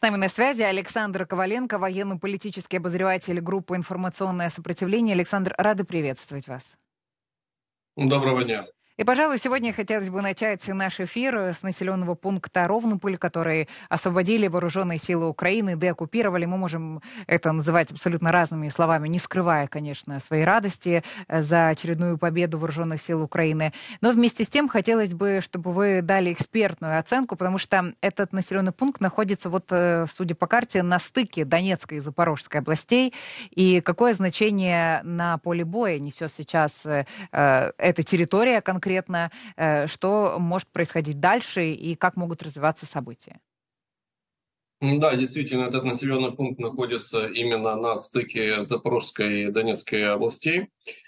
С нами на связи Александр Коваленко, военно-политический обозреватель группы «Информационное сопротивление». Александр, рады приветствовать вас. Доброго дня. И, пожалуй, сегодня хотелось бы начать наш эфир с населенного пункта Ровнополь, который освободили вооруженные силы Украины, деоккупировали. Мы можем это называть абсолютно разными словами, не скрывая, конечно, своей радости за очередную победу вооруженных сил Украины. Но вместе с тем хотелось бы, чтобы вы дали экспертную оценку, потому что этот населенный пункт находится, судя по карте, на стыке Донецкой и Запорожской областей. И какое значение на поле боя несет сейчас эта территория конкретно, что может происходить дальше и как могут развиваться события? Да, действительно, этот населенный пункт находится именно на стыке Запорожской и Донецкой областей.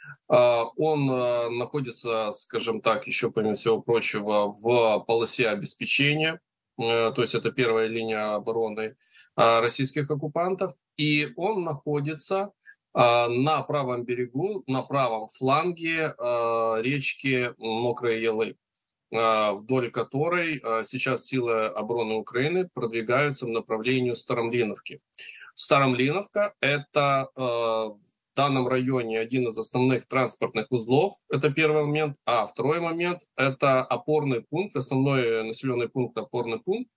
Он находится, скажем так, еще помимо всего прочего, в полосе обеспечения. То есть это первая линия обороны российских оккупантов. И он находится на правом берегу, на правом фланге речки Мокрые Елы, вдоль которой сейчас силы обороны Украины продвигаются в направлении Старомлиновки. Старомлиновка – это в данном районе один из основных транспортных узлов, это первый момент. А второй момент – это опорный пункт, основной населенный пункт, опорный пункт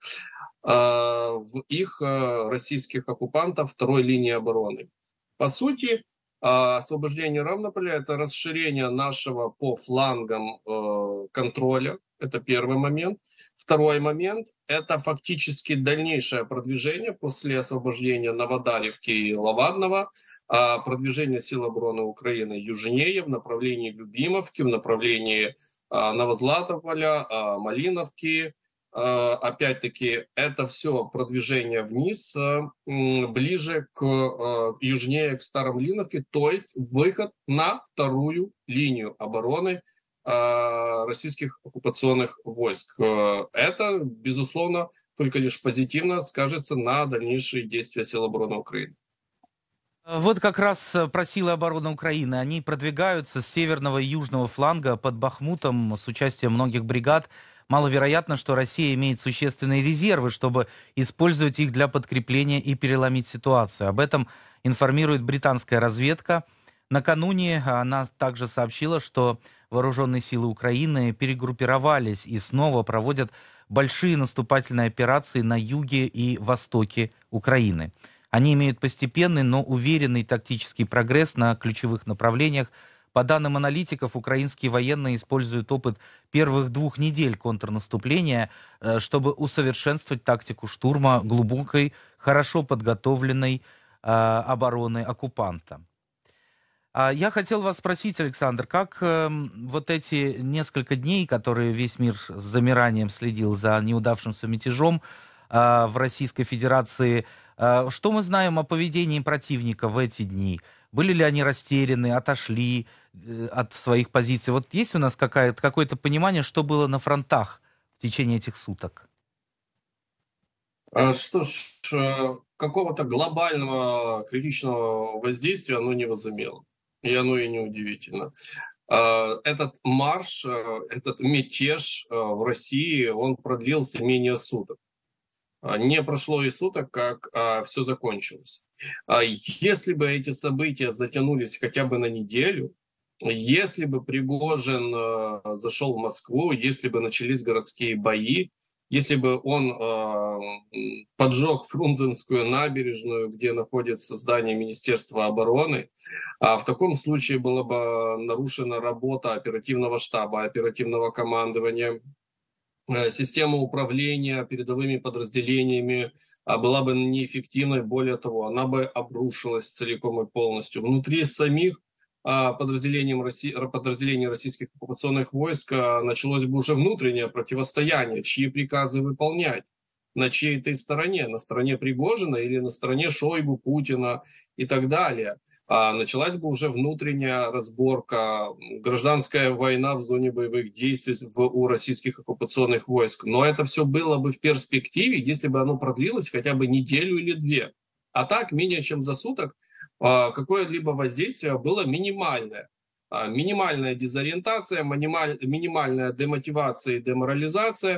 в их российских оккупантов второй линии обороны. По сути, освобождение Равнополя – это расширение нашего по флангам контроля. Это первый момент. Второй момент – это фактически дальнейшее продвижение после освобождения Новодаревки и Лавадного, продвижение сил обороны Украины южнее в направлении Любимовки, в направлении Новозлатополя, Малиновки. Опять-таки, это все продвижение вниз, ближе к южнее к Старомлиновке, то есть выход на вторую линию обороны российских оккупационных войск. Это, безусловно, только лишь позитивно скажется на дальнейшие действия сил обороны Украины. Вот как раз про силы обороны Украины. Они продвигаются с северного и южного фланга под Бахмутом с участием многих бригад. Маловероятно, что Россия имеет существенные резервы, чтобы использовать их для подкрепления и переломить ситуацию. Об этом информирует британская разведка. Накануне она также сообщила, что вооруженные силы Украины перегруппировались и снова проводят большие наступательные операции на юге и востоке Украины. Они имеют постепенный, но уверенный тактический прогресс на ключевых направлениях. По данным аналитиков, украинские военные используют опыт первых 2 недель контрнаступления, чтобы усовершенствовать тактику штурма глубокой, хорошо подготовленной обороны оккупанта. Я хотел вас спросить, Александр, как вот эти несколько дней, которые весь мир с замиранием следил за неудавшимся мятежом в Российской Федерации, что мы знаем о поведении противника в эти дни? Были ли они растеряны, отошли от своих позиций? Вот есть у нас какое-то понимание, что было на фронтах в течение этих суток? Что ж, какого-то глобального критичного воздействия оно не возымело. И оно и не удивительно. Этот марш, этот мятеж в России, он продлился менее суток. Не прошло и суток, как все закончилось. Если бы эти события затянулись хотя бы на неделю, если бы Пригожин зашел в Москву, если бы начались городские бои, если бы он поджег Фрунзенскую набережную, где находится здание Министерства обороны, в таком случае была бы нарушена работа оперативного штаба, оперативного командования, система управления передовыми подразделениями была бы неэффективной, более того, она бы обрушилась целиком и полностью. Внутри самих подразделений российских оккупационных войск началось бы уже внутреннее противостояние, чьи приказы выполнять, на чьей-то стороне, на стороне Пригожина или на стороне Шойгу, Путина и так далее. Началась бы уже внутренняя разборка, гражданская война в зоне боевых действий у российских оккупационных войск. Но это все было бы в перспективе, если бы оно продлилось хотя бы неделю или 2. А так, менее чем за суток, какое-либо воздействие было минимальное. Минимальная дезориентация, минимальная демотивация и деморализация.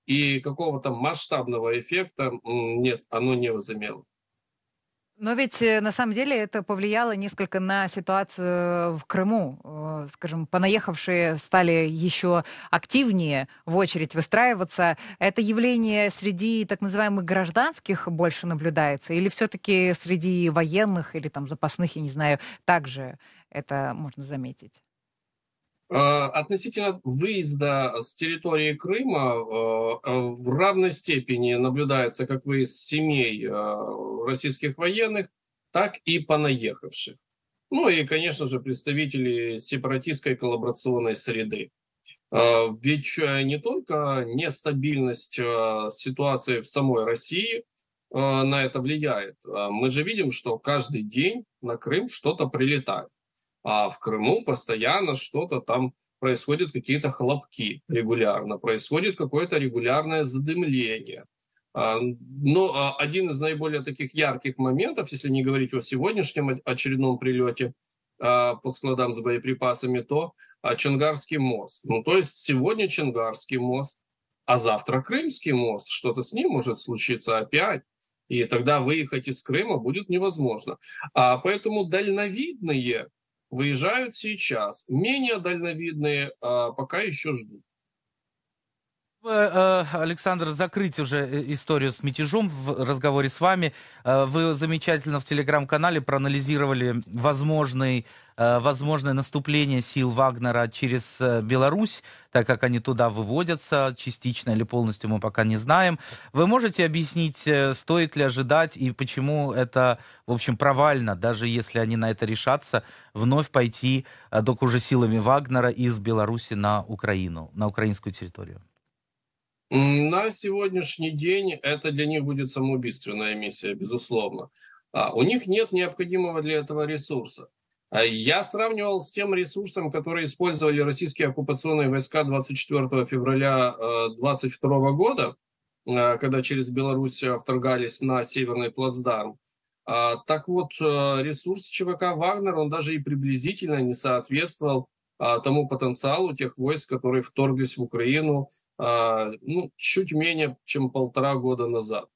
и какого-то масштабного эффекта нет, оно не возымело. Но ведь на самом деле это повлияло несколько на ситуацию в Крыму. Скажем, понаехавшие стали еще активнее в очередь выстраиваться. Это явление среди так называемых гражданских больше наблюдается? Или все-таки среди военных или там запасных, я не знаю, также это можно заметить? Относительно выезда с территории Крыма в равной степени наблюдается как выезд семей российских военных, так и понаехавших. Ну и, конечно же, представители сепаратистской коллаборационной среды. Ведь не только нестабильность ситуации в самой России на это влияет. Мы же видим, что каждый день на Крым что-то прилетает. А в Крыму постоянно что-то там происходят, какие-то хлопки регулярно, происходит какое-то регулярное задымление. Но один из наиболее таких ярких моментов, если не говорить о сегодняшнем очередном прилете по складам с боеприпасами, то Чонгарский мост. Ну, то есть сегодня Чонгарский мост, а завтра Крымский мост. Что-то с ним может случиться опять. И тогда выехать из Крыма будет невозможно. Поэтому дальновидные выезжают сейчас, менее дальновидные пока еще ждут. Александр, закрыть уже историю с мятежом в разговоре с вами. Вы замечательно в телеграм-канале проанализировали возможное наступление сил Вагнера через Беларусь, так как они туда выводятся, частично или полностью мы пока не знаем. Вы можете объяснить, стоит ли ожидать и почему это, в общем, провально, даже если они на это решатся, вновь пойти только уже силами Вагнера из Беларуси на Украину, на украинскую территорию? На сегодняшний день это для них будет самоубийственная миссия, безусловно. У них нет необходимого для этого ресурса. Я сравнивал с тем ресурсом, который использовали российские оккупационные войска 24 февраля 2022 года, когда через Беларусь вторгались на Северный плацдарм. Так вот, ресурс ЧВК «Вагнер», он даже и приблизительно не соответствовал тому потенциалу тех войск, которые вторглись в Украину чуть менее, чем 1,5 года назад.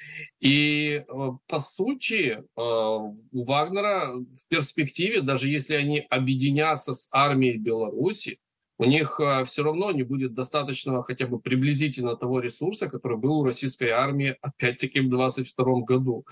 И, по сути, у Вагнера в перспективе, даже если они объединятся с армией Беларуси, у них все равно не будет достаточного хотя бы приблизительно того ресурса, который был у российской армии, опять-таки, в 2022 году.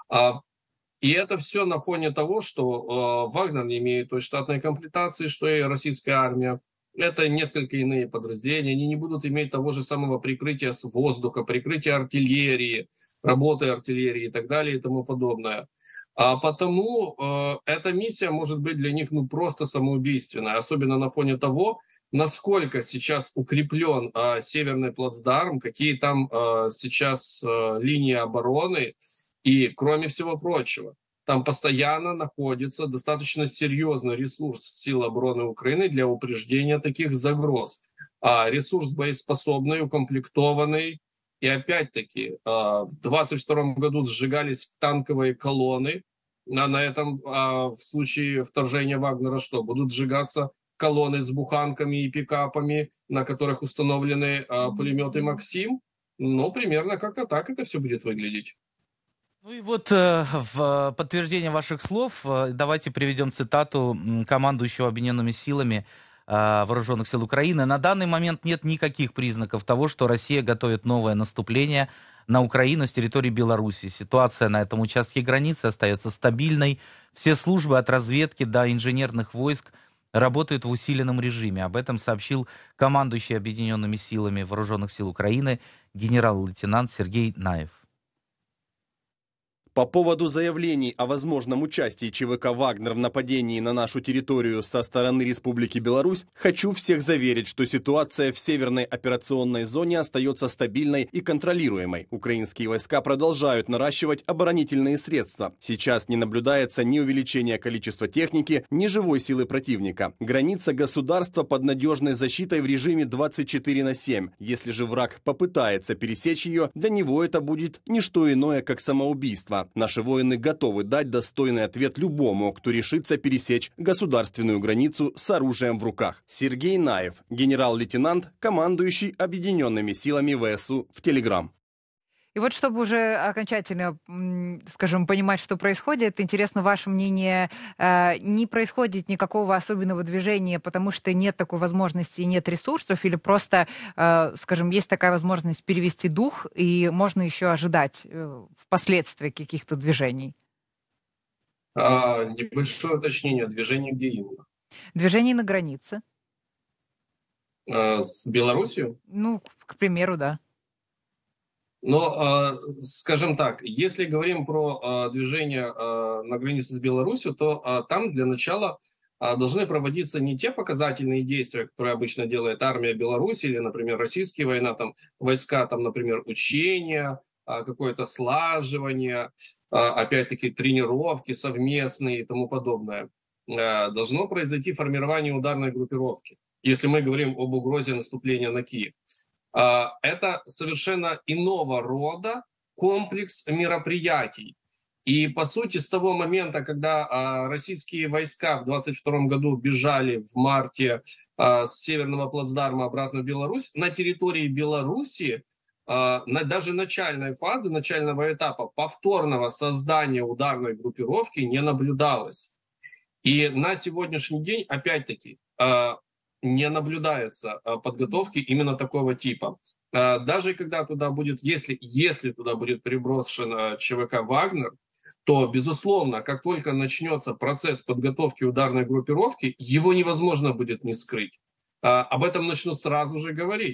И это все на фоне того, что Вагнер не имеет той штатной комплектации, что и российская армия. Это несколько иные подразделения, они не будут иметь того же самого прикрытия с воздуха, прикрытия артиллерии, работы артиллерии и так далее и тому подобное. Потому эта миссия может быть для них просто самоубийственной, особенно на фоне того, насколько сейчас укреплен Северный плацдарм, какие там сейчас линии обороны, и, кроме всего прочего, там постоянно находится достаточно серьезный ресурс сил обороны Украины для упреждения таких загроз. Ресурс боеспособный, укомплектованный. И опять-таки, в 2022 году сжигались танковые колонны. На этом, в случае вторжения Вагнера, что? Будут сжигаться колонны с буханками и пикапами, на которых установлены пулеметы «Максим». Ну, примерно как-то так это все будет выглядеть. Ну и вот в подтверждение ваших слов давайте приведем цитату командующего Объединенными силами Вооруженных сил Украины. На данный момент нет никаких признаков того, что Россия готовит новое наступление на Украину с территории Беларуси. Ситуация на этом участке границы остается стабильной. Все службы от разведки до инженерных войск работают в усиленном режиме. Об этом сообщил командующий Объединенными силами Вооруженных сил Украины генерал-лейтенант Сергей Наев. По поводу заявлений о возможном участии ЧВК «Вагнер» в нападении на нашу территорию со стороны Республики Беларусь, хочу всех заверить, что ситуация в Северной операционной зоне остается стабильной и контролируемой. Украинские войска продолжают наращивать оборонительные средства. Сейчас не наблюдается ни увеличения количества техники, ни живой силы противника. Граница государства под надежной защитой в режиме 24/7. Если же враг попытается пересечь ее, для него это будет не что иное, как самоубийство. США. Наши воины готовы дать достойный ответ любому, кто решится пересечь государственную границу с оружием в руках. Сергей Наев, генерал-лейтенант, командующий Объединенными силами ВСУ в Телеграм. И вот чтобы уже окончательно, скажем, понимать, что происходит, интересно ваше мнение, не происходит никакого особенного движения, потому что нет такой возможности и нет ресурсов, или просто, скажем, есть такая возможность перевести дух, и можно еще ожидать впоследствии каких-то движений? Небольшое уточнение. Движение где именно? Движений на границе. С Белоруссией? Ну, к примеру, да. Но, скажем так, если говорим про движение на границе с Беларусью, то там для начала должны проводиться не те показательные действия, которые обычно делает армия Беларуси или, например, российские война, там, войска, там, например, учения, какое-то слаживание, опять-таки тренировки совместные и тому подобное. Должно произойти формирование ударной группировки, если мы говорим об угрозе наступления на Киев. Это совершенно иного рода комплекс мероприятий. И, по сути, с того момента, когда российские войска в 2022 году бежали в марте с Северного плацдарма обратно в Беларусь, на территории Беларуси даже начальной фазы, начального этапа повторного создания ударной группировки не наблюдалось. И на сегодняшний день, опять-таки, не наблюдается подготовки именно такого типа. Даже когда туда будет, если туда будет переброшен ЧВК «Вагнер», то, безусловно, как только начнется процесс подготовки ударной группировки, его невозможно будет не скрыть. Об этом начнут сразу же говорить.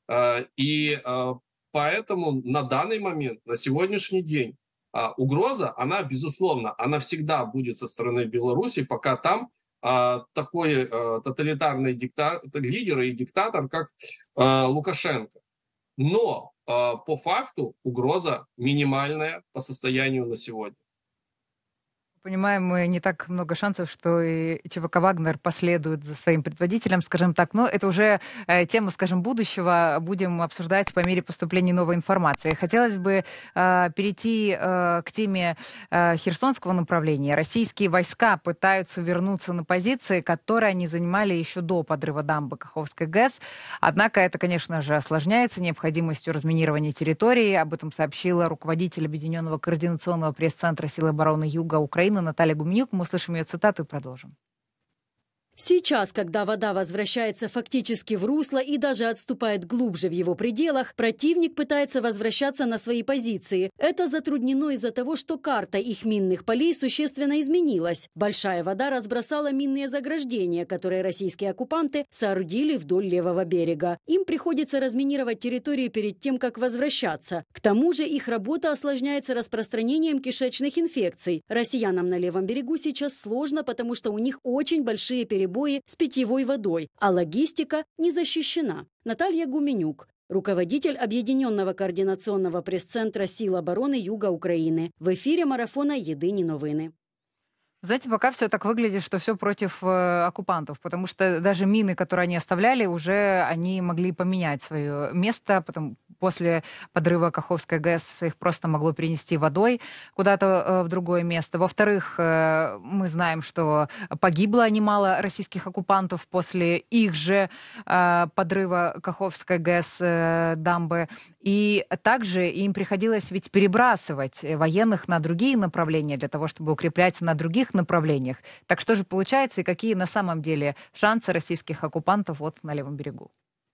И поэтому на данный момент, на сегодняшний день, угроза, она, безусловно, она всегда будет со стороны Беларуси, пока там такой тоталитарный лидер и диктатор, как Лукашенко. Но по факту угроза минимальная по состоянию на сегодня. Понимаем, мы не так много шансов, что и ЧВК «Вагнер» последует за своим предводителем, скажем так. Но это уже тема, скажем, будущего. Будем обсуждать по мере поступления новой информации. Хотелось бы перейти к теме Херсонского направления. Российские войска пытаются вернуться на позиции, которые они занимали еще до подрыва дамбы Каховской ГЭС. Однако это, конечно же, осложняется необходимостью разминирования территории. Об этом сообщила руководитель Объединенного координационного пресс-центра Сил обороны Юга Украины Наталья Гуменюк. Мы услышим ее цитату и продолжим. Сейчас, когда вода возвращается фактически в русло и даже отступает глубже в его пределах, противник пытается возвращаться на свои позиции. Это затруднено из-за того, что карта их минных полей существенно изменилась. Большая вода разбросала минные заграждения, которые российские оккупанты соорудили вдоль левого берега. Им приходится разминировать территорию перед тем, как возвращаться. К тому же их работа осложняется распространением кишечных инфекций. Россиянам на левом берегу сейчас сложно, потому что у них очень большие перебои с питьевой водой, а логистика не защищена. Наталья Гуменюк, руководитель Объединенного координационного пресс-центра Сил обороны Юга Украины. В эфире марафона «Єдині новини». Знаете, пока все так выглядит, что все против оккупантов, потому что даже мины, которые они оставляли, уже они могли поменять свое место, потом после подрыва Каховской ГЭС их просто могло перенести водой куда-то в другое место. Во-вторых, мы знаем, что погибло немало российских оккупантов после их же подрыва Каховской ГЭС дамбы. И также им приходилось ведь перебрасывать военных на другие направления для того, чтобы укреплять на других направлениях. Так что же получается и какие на самом деле шансы российских оккупантов вот на левом берегу?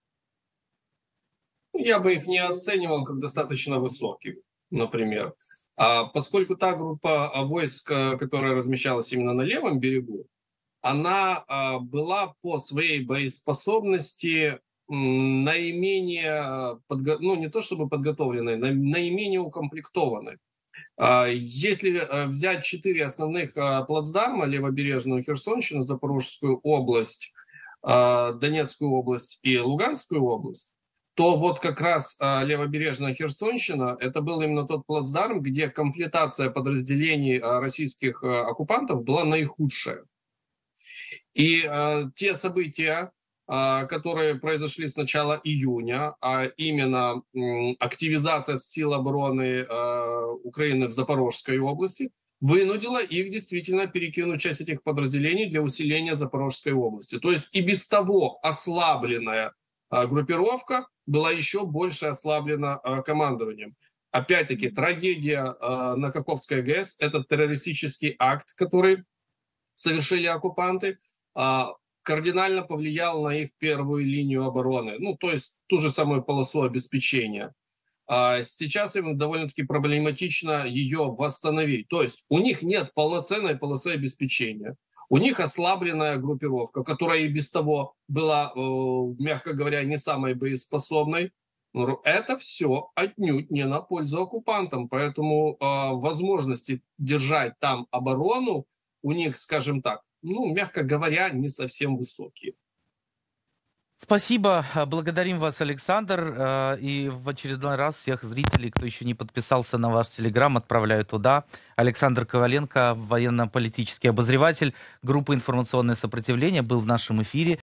Я бы их не оценивал как достаточно высокие, например. Поскольку та группа войск, которая размещалась именно на левом берегу, она была по своей боеспособности наименее, не то чтобы подготовленной, наименее укомплектованной. Если взять 4 основных плацдарма: левобережную Херсонщину, Запорожскую область, Донецкую область и Луганскую область, то вот как раз левобережная Херсонщина — это был именно тот плацдарм, где комплектация подразделений российских оккупантов была наихудшая. И те события, которые произошли с начала июня, а именно активизация сил обороны Украины в Запорожской области, вынудила их действительно перекинуть часть этих подразделений для усиления Запорожской области. То есть и без того ослабленная группировка была еще больше ослаблена командованием. Опять-таки, трагедия на Каховской ГЭС – это террористический акт, который совершили оккупанты, кардинально повлиял на их первую линию обороны, ну, то есть ту же самую полосу обеспечения. Сейчас им довольно-таки проблематично ее восстановить. То есть у них нет полноценной полосы обеспечения. У них ослабленная группировка, которая и без того была, мягко говоря, не самой боеспособной. Это все отнюдь не на пользу оккупантам. Поэтому возможности держать там оборону у них, скажем так, ну, мягко говоря, не совсем высокие. Спасибо, благодарим вас, Александр. И в очередной раз всех зрителей, кто еще не подписался на ваш телеграм, отправляю туда. Александр Коваленко, военно-политический обозреватель группы «Информационное сопротивление», был в нашем эфире.